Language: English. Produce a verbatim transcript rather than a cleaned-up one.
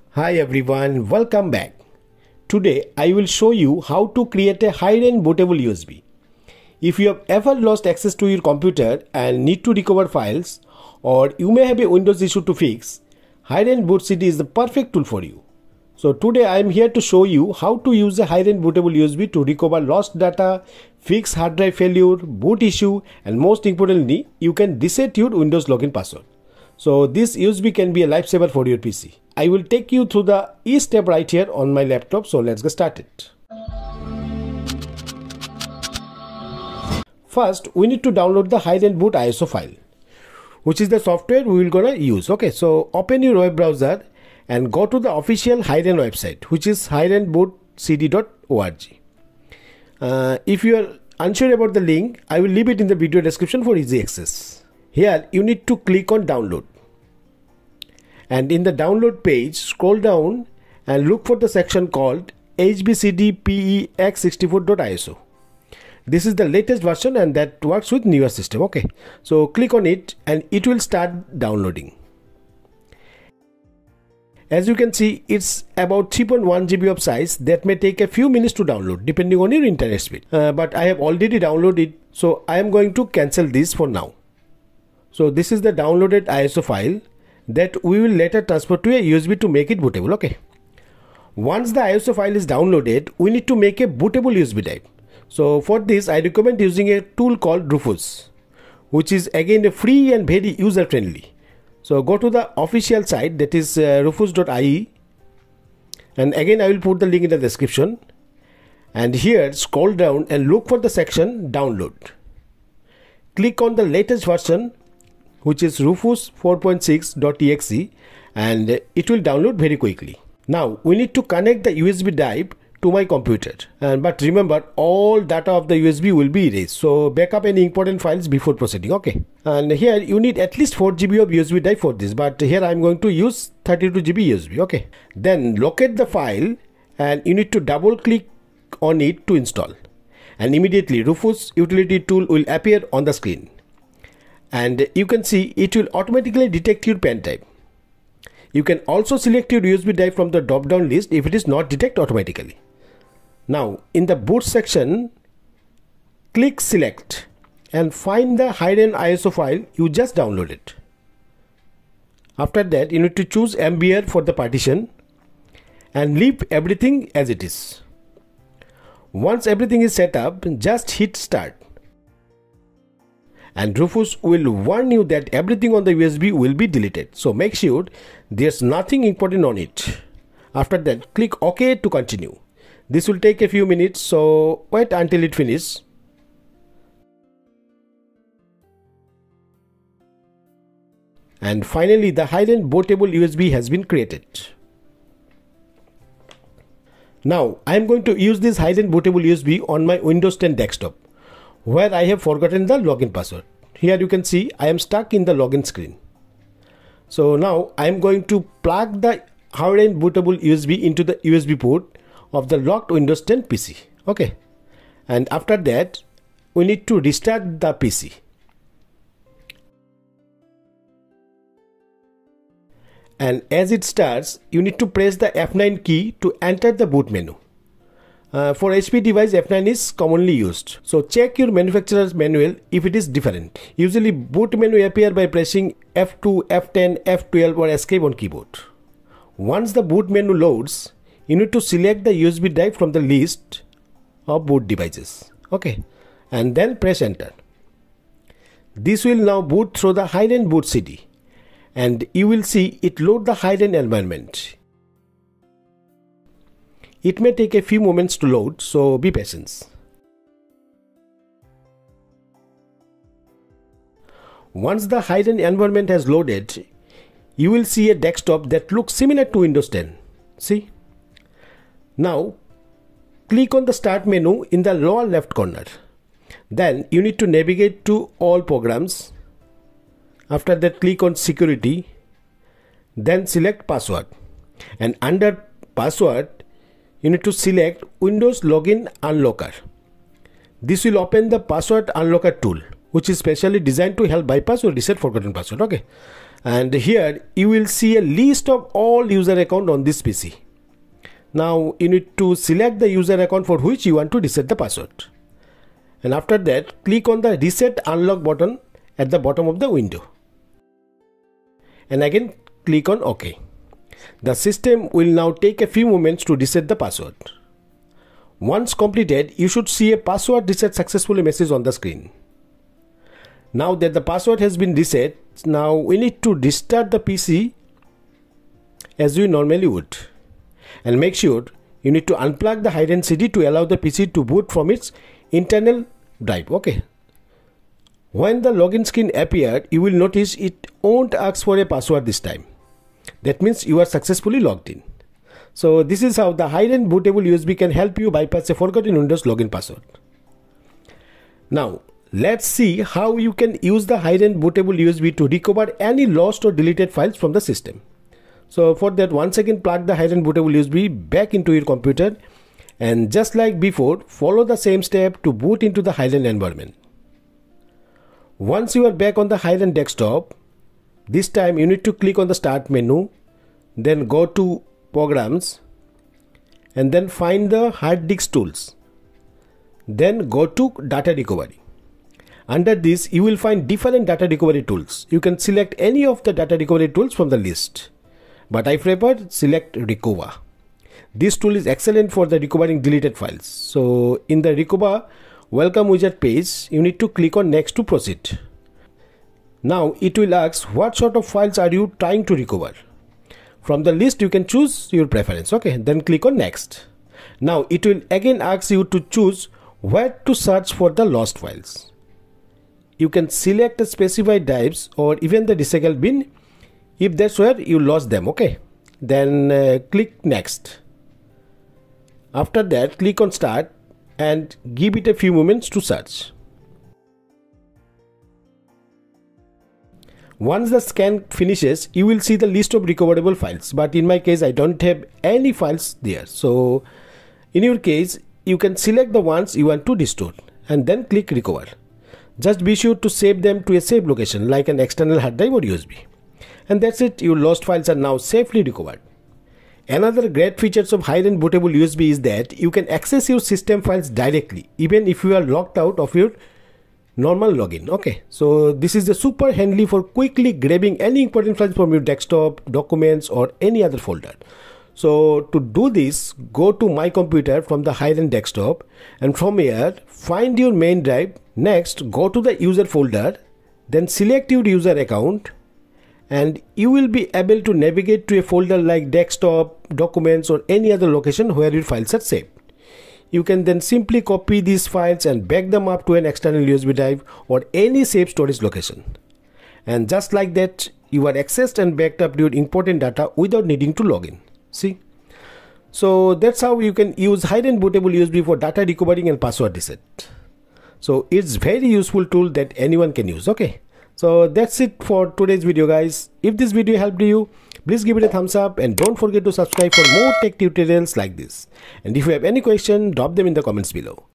Hi everyone, welcome back. Today I will show you how to create a HIREN Bootable U S B. If you have ever lost access to your computer and need to recover files, or you may have a Windows issue to fix, HIREN Boot C D is the perfect tool for you. So today I am here to show you how to use a HIREN Bootable U S B to recover lost data, fix hard drive failure, boot issue, and most importantly, you can reset your Windows login password. So this U S B can be a lifesaver for your P C. I will take you through the each step right here on my laptop, so let's get started. First, we need to download the HIREN Boot I S O file, which is the software we will gonna use. Okay, so open your web browser and go to the official HIREN website, which is hiren boot c d dot org. Uh, if you are unsure about the link, I will leave it in the video description for easy access. Here you need to click on download, and in the download page scroll down and look for the section called H B C D P E X sixty-four dot I S O. This is the latest version and that works with newer system. Okay, so click on it and it will start downloading. As you can see, it's about three point one G B of size. That may take a few minutes to download depending on your internet speed, uh, but I have already downloaded it, so I am going to cancel this for now. So this is the downloaded I S O file that we will later transfer to a U S B to make it bootable. Okay, once the I S O file is downloaded, we need to make a bootable U S B drive. So for this I recommend using a tool called Recuva, which is again a free and very user friendly. So go to the official site, that is uh, recuva dot I E, and again I will put the link in the description, and here scroll down and look for the section download. Click on the latest version, which is Recuva four point six dot E X E, and it will download very quickly. Now we need to connect the U S B drive to my computer, and but remember, all data of the U S B will be erased, so backup any important files before proceeding. Okay, and here you need at least four G B of U S B drive for this, but here I am going to use thirty-two G B U S B. Okay, then locate the file and you need to double click on it to install, and immediately Recuva utility tool will appear on the screen, and you can see it will automatically detect your pen type. You can also select your U S B drive from the drop down list if it is not detected automatically. Now in the boot section, click select and find the HIREN I S O file you just downloaded. After that, you need to choose M B R for the partition and leave everything as it is. Once everything is set up, just hit start, and Recuva will warn you that everything on the U S B will be deleted, so make sure there's nothing important on it. After that, click OK to continue. This will take a few minutes, so wait until it finishes. And finally, the HIREN Bootable U S B has been created. Now I am going to use this HIREN Bootable U S B on my Windows ten desktop, where I have forgotten the login password. Here you can see I am stuck in the login screen. So now I am going to plug the HIREN Bootable U S B into the U S B port of the locked Windows ten P C. Okay, and after that we need to restart the P C. And as it starts, you need to press the F nine key to enter the boot menu. Uh, for H P device, F nine is commonly used, so check your manufacturer's manual if it is different. Usually boot menu appear by pressing F two, F ten, F twelve or escape on keyboard. Once the boot menu loads, you need to select the U S B drive from the list of boot devices. Okay, and then press enter. This will now boot through the HIREN Boot C D, and you will see it load the HIREN environment. It may take a few moments to load, so be patient. Once the HIREN environment has loaded, you will see a desktop that looks similar to Windows ten. See? Now click on the start menu in the lower left corner. Then you need to navigate to all programs. After that, click on security, then select password, and under password you need to select Windows Login Unlocker. This will open the password unlocker tool, which is specially designed to help bypass or reset forgotten password. Okay, And here you will see a list of all user account on this P C. Now you need to select the user account for which you want to reset the password. And after that, click on the reset unlock button at the bottom of the window. And again click on OK. The system will now take a few moments to reset the password. Once completed, you should see a password reset successfully message on the screen. Now that the password has been reset, now we need to restart the P C as we normally would. And make sure you need to unplug the HIREN C D to allow the P C to boot from its internal drive. Okay. When the login screen appeared, you will notice it won't ask for a password this time. That means you are successfully logged in. So this is how the HIREN Bootable U S B can help you bypass a forgotten Windows login password. Now let's see how you can use the HIREN Bootable U S B to recover any lost or deleted files from the system. So for that, once again plug the HIREN Bootable U S B back into your computer, and just like before, follow the same step to boot into the HIREN environment. Once you are back on the HIREN desktop, this time you need to click on the Start menu, then go to Programs, and then find the Hard Disk Tools. Then go to Data Recovery. Under this, you will find different data recovery tools. You can select any of the data recovery tools from the list, but I prefer select Recuva. This tool is excellent for the recovering deleted files. So in the Recuva welcome wizard page, you need to click on Next to proceed. Now it will ask what sort of files are you trying to recover. From the list you can choose your preference. Okay, then click on Next. Now it will again ask you to choose where to search for the lost files. You can select the specified drives or even the recycle bin if that's where you lost them. Okay, then uh, click Next. After that, click on Start and give it a few moments to search. Once the scan finishes, you will see the list of recoverable files, but in my case I don't have any files there. So in your case, you can select the ones you want to restore and then click Recover. Just be sure to save them to a safe location like an external hard drive or U S B. And that's it, your lost files are now safely recovered. Another great features of HIREN Bootable U S B is that you can access your system files directly even if you are locked out of your normal login. Okay, so this is a super handy for quickly grabbing any important files from your desktop, documents or any other folder. So to do this, go to My Computer from the HIREN desktop, and from here find your main drive. Next, go to the user folder, then select your user account, and you will be able to navigate to a folder like desktop, documents or any other location where your files are saved. You can then simply copy these files and back them up to an external U S B drive or any safe storage location. And just like that, you are accessed and backed up your important data without needing to log in. See? So that's how you can use HIREN Bootable U S B for data recovering and password reset. So it's very useful tool that anyone can use. Okay. So that's it for today's video, guys. If this video helped you, please give it a thumbs up and don't forget to subscribe for more tech tutorials like this. And if you have any question, drop them in the comments below.